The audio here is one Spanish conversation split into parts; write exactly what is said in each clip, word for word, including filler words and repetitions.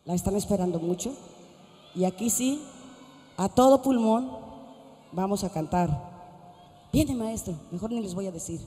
La están esperando mucho. Y aquí sí, a todo pulmón, vamos a cantar. Viene, maestro, mejor ni les voy a decir.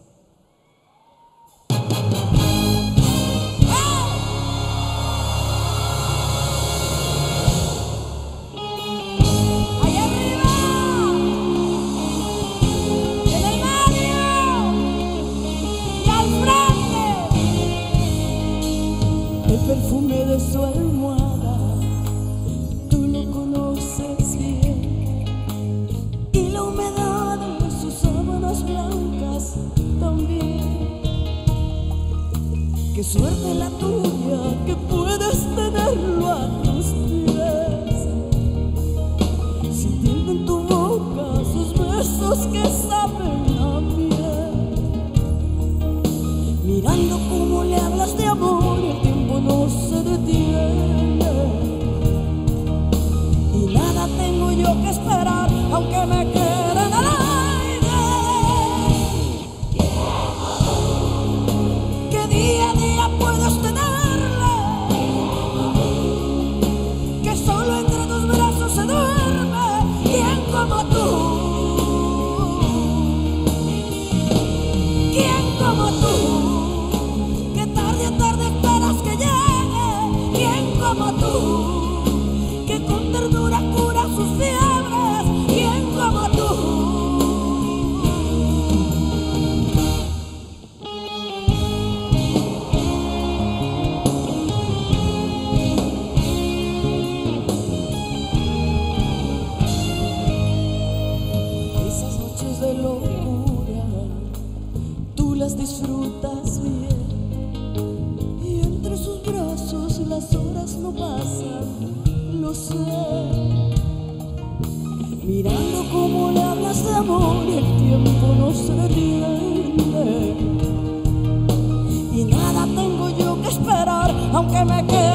El perfume de su almohada, tú lo conoces bien, y la humedad de sus sábanas blancas también. Qué suerte la tuya que puedes tenerlo a tus pies, sintiendo en tu boca sus besos que saben a miel, mirando cómo le hablas de amor. El tiempo no se detiene y nada tengo yo que esperar, aunque me quede en el aire. Que día a día puedes tenerle, que solo entre tus brazos se duerme. ¿Quién como tú? ¿Quién como tú? Que tarde a tarde esperas que llegue. ¿Quién como tú? Que con ternura cura sus fiebres. ¿Quién como tú? Esas noches de locura tú las disfrutas bien, y entre sus brazos las horas no pasan, lo sé. Mirando cómo le hablas de amor y el tiempo no se detiene, y nada tengo yo que esperar, aunque me quede